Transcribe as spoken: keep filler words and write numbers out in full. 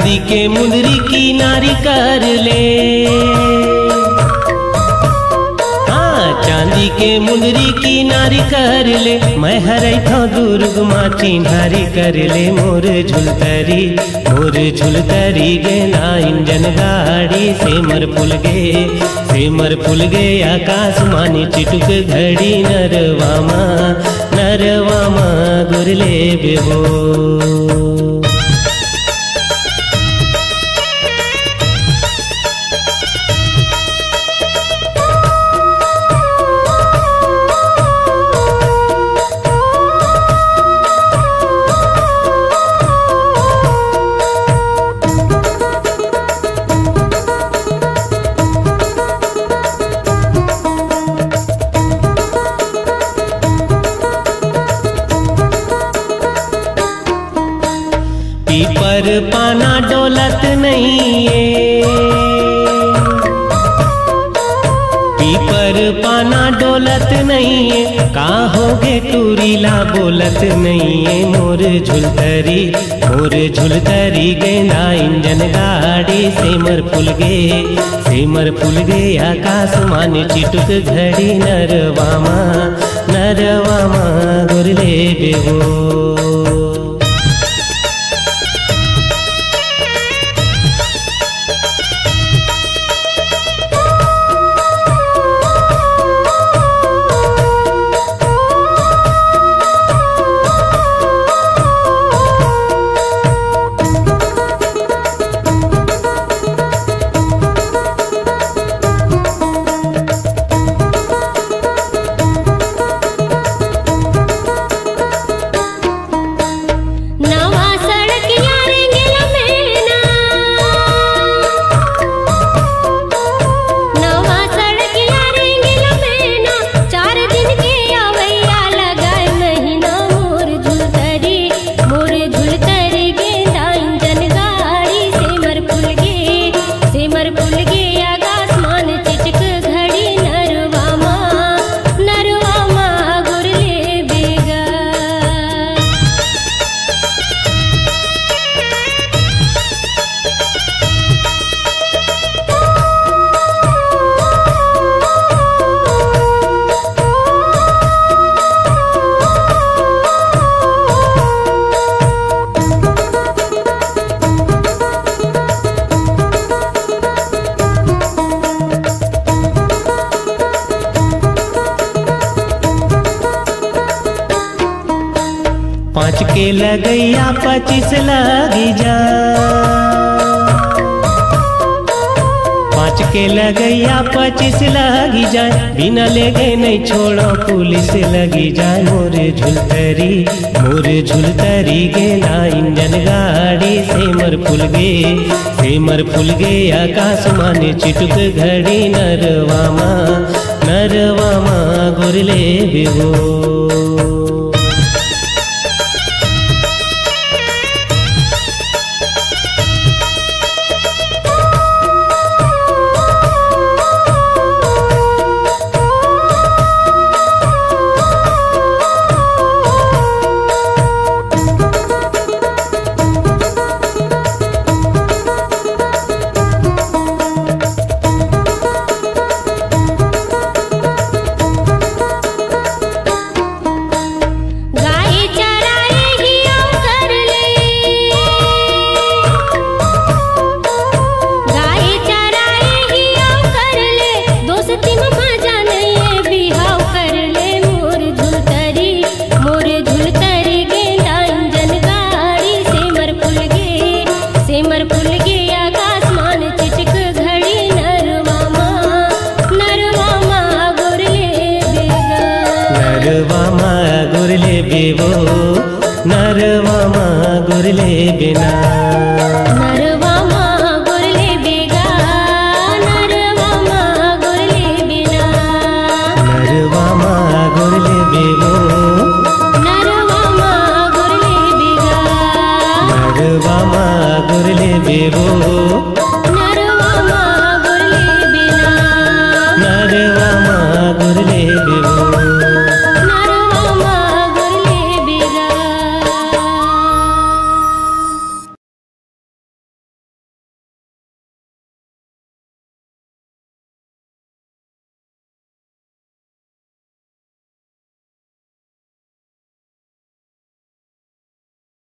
चांदी के मुंदरी की नारी कर ले, हाँ चांदी के मुंदरी की नारी कर ले, मैं हरई था दुर्ग माँ चिन्हारी कर ले। मोर झुलतरी मोर झुलतरी गेना इंजन गाड़ी, सेमर फुल गे सेमर फुल गे आकाश मानी चिटुक घड़ी, नरवामा नरवामा गुरले बेहो। पीपर पाना डोलत नहीं है, पीपर पाना डोलत नहीं है, काहोगे टूरीला बोलत नहीं है। मोर झुलतरी मोर झुलतरी गेंदा इंजन गाड़ी, सेमर फुल गे सेमर फुल गे आकाश मान चिटुक घड़ी, नरवामा नरवामा गुरले बेहो। पाँच के लगैया पच्चीस लगी जा, पाँच के लगैया पच्चीस लगी जाए, बिना लेगे नहीं छोड़ो पुलिस लगी जाए। मोर झुलतरी मोर झुलतरी गेना इंजन गाड़ी, सेमर फुल गे सेमर फुल गे आकाश माने चिटुक घड़ी, नरवामा नरवामा गुरले बेहो। नरवामा गुरले बेवो नरवामा गुरले बिना, नरवामा गुरले बेगा नरवामा गुरले बिना, नरवामा गुरले बेवो नरवामा गुरले बेगा, नरवामा गुरले बेवो नरवामा गुरले बिना, नरवामा गुरले बेवो।